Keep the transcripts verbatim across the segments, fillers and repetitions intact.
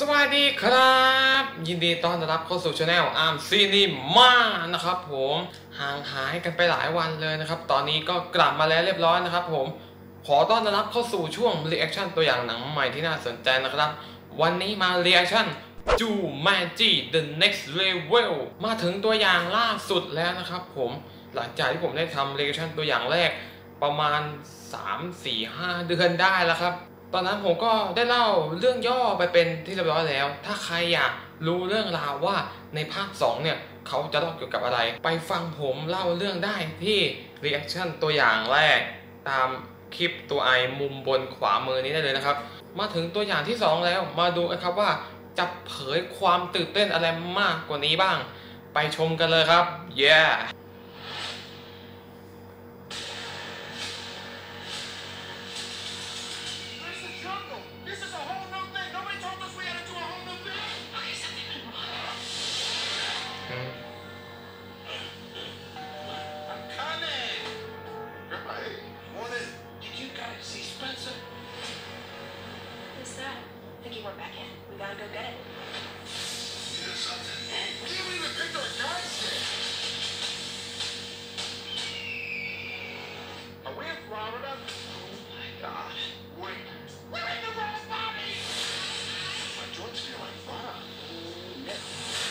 วัสดีครับยินดีต้อนรับเข้าสู่ช anel อาร์มซีนีมานะครับผมห่างหายกันไปหลายวันเลยนะครับตอนนี้ก็กลับมาแล้วเรียบร้อยนะครับผมขอต้อนรับเข้าสู่ช่วง reaction ตัวอย่างหนังใหม่ที่น่าสนใจนะครับวันนี้มา reaction Jumanji The Next Level มาถึงตัวอย่างล่าสุดแล้วนะครับผมหลังจากที่ผมได้ทำ reaction ตัวอย่างแรกประมาณ สาม สี่ ห้า เดือนได้แล้วครับตอนนั้นผมก็ได้เล่าเรื่องย่อไปเป็นที่เรียบร้อยแล้วถ้าใครอยากรู้เรื่องราวว่าในภาคสองเนี่ยเขาจะเล่าเกี่ยวกับอะไรไปฟังผมเล่าเรื่องได้ที่ reaction ตัวอย่างแรกตามคลิปตัวไอมุมบนขวามือนี้ได้เลยนะครับมาถึงตัวอย่างที่สองแล้วมาดูกันครับว่าจะเผยความตื่นเต้นอะไรมากกว่านี้บ้างไปชมกันเลยครับ yeah We're back in. We gotta go get it. You know something? We haven't even picked our guys yet. Are we in Florida? Oh my God. Wait. We're in the wrong Bobby! My joints feel like butter. Oh, no.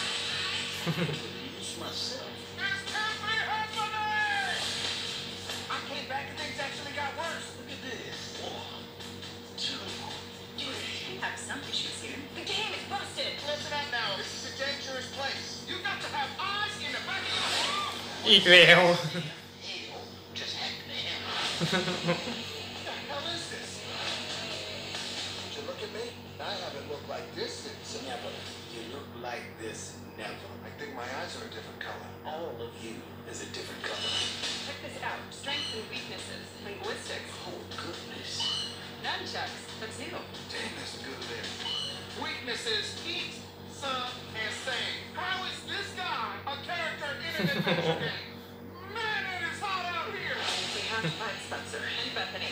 Use myself. This can't be happening! I came back and things actually got worse. Look at this. One, two. Have some issues here. The game is busted. Listen up now. This is a dangerous place. You got to have eyes in the back of your head. อีกแล้ว Just happened to him. What the hell is this? Would you look at me? I haven't looked like this since never. You look like this never. I think my eyes are a different color. All of you is a different color. Check this out. Strengths and weaknesses. Linguistics. Oh goodness. Nunchucks. For two. Damn, that's good there. Weaknesses, eat, some, and sing. How is this guy a character in an adventure game? Man, it is hot out here. We have to find Spencer and Bethany.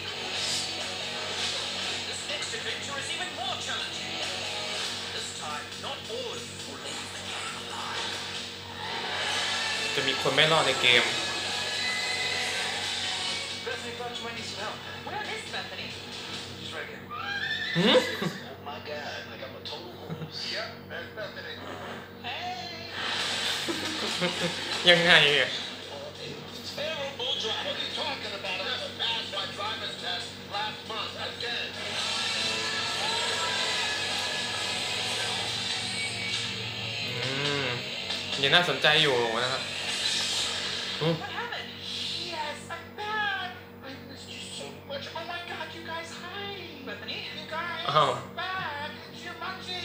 This next adventure is even more challenging. This time, not all of you will leave the game alive. จะมีคนไม่รอดในเกม Bethany thought you might need some help. Where is Bethany? She's right here. หืม Oh my God, like I'm a total horse. Yep, that's Bethany. Hey! ยังไงเนี่ย Terrible drive. What are you talking about? I just passed my driver's test last month again. อืมยังน่าสนใจอยู่นะครับอืม What happened? Yes, I'm back. I missed you so much. Oh my God, you guys, hi. Bethany? You guys, Oh. back. Jumanji.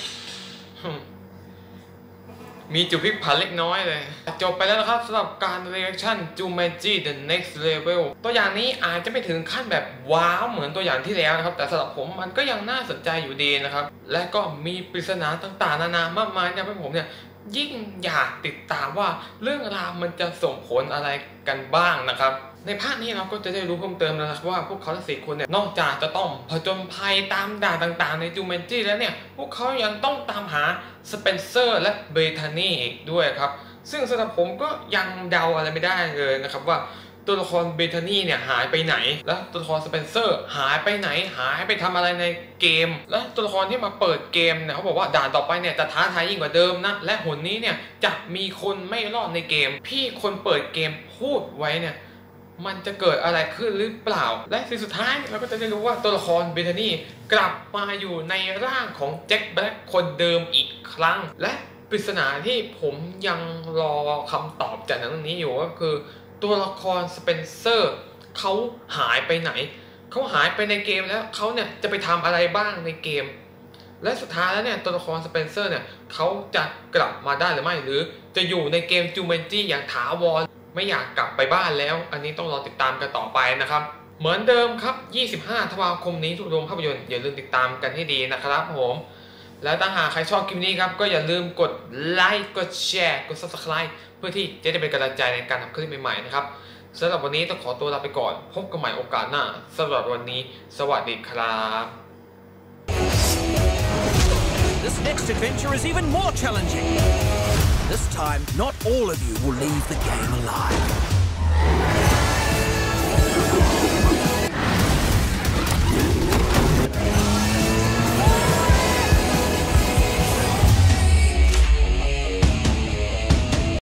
มีจุดพลิกผันเล็กน้อยเลยจบไปแล้วนะครับสำหรับการ reaction Jumanji The Next Level ตัวอย่างนี้อาจจะไม่ถึงขั้นแบบว้าวเหมือนตัวอย่างที่แล้วนะครับแต่สำหรับผมมันก็ยังน่าสนใจอยู่ดีนะครับและก็มีปริศนาต่างๆนานามากมายที่ทำให้ผมเนี่ยยิ่งอยากติดตามว่าเรื่องราวมันจะส่งผลอะไรกันบ้างนะครับในภาคนี้เราก็จะได้รู้เพิ่มเติมแล้วนะครับว่าพวกเขาทั้งสี่คนเนี่ยนอกจากจะต้องผจญภัยตามด่านต่างๆในจูเมนจี้แล้วเนี่ยพวกเขายังต้องตามหาสเปนเซอร์และเบธานีอีกด้วยครับซึ่งสำหรับผมก็ยังเดาอะไรไม่ได้เลยนะครับว่าตัวละครเบธานีเนี่ยหายไปไหนและตัวละครสเปนเซอร์หายไปไหนหายไปทำอะไรในเกมและตัวละครที่มาเปิดเกมเนี่ยเขาบอกว่าด่านต่อไปเนี่ยจะท้าทายยิ่งกว่าเดิมนะและหนนี้เนี่ยจะมีคนไม่รอดในเกมพี่คนเปิดเกมพูดไว้เนี่ยมันจะเกิดอะไรขึ้นหรือเปล่าและสิ่งสุดท้ายเราก็จะได้รู้ว่าตัวละครเบธานีกลับมาอยู่ในร่างของแจ็คแบล็กคนเดิมอีกครั้งและปริศนาที่ผมยังรอคำตอบจากหนังเรื่องนี้อยู่ก็คือตัวละครสเปนเซอร์เขาหายไปไหนเขาหายไปในเกมแล้วเขาเนี่ยจะไปทำอะไรบ้างในเกมและสุดท้ายแล้วเนี่ยตัวละครสเปนเซอร์เนี่ยเขาจะกลับมาได้หรือไม่หรือจะอยู่ในเกมจูเมนจี้อย่างถาวรไม่อยากกลับไปบ้านแล้วอันนี้ต้องรอติดตามกันต่อไปนะครับเหมือนเดิมครับยี่สิบห้าธันวาคมนี้ทุกโรงภาพยนตร์อย่าลืมติดตามกันให้ดีนะครับผมและถ้าหากใครชอบคลิปนี้ครับก็อย่าลืมกดไลค์กดแชร์กด ซับสไครบ์ เพื่อที่จะได้เป็นกำลังใจในการทำคลิปใหม่ๆนะครับสำหรับวันนี้ต้องขอตัวลาไปก่อนพบกันใหม่โอกาสหน้าสำหรับวันนี้สวัสดีครับ This next adventure is even more challenging. This time, not all of you will leave the game alive.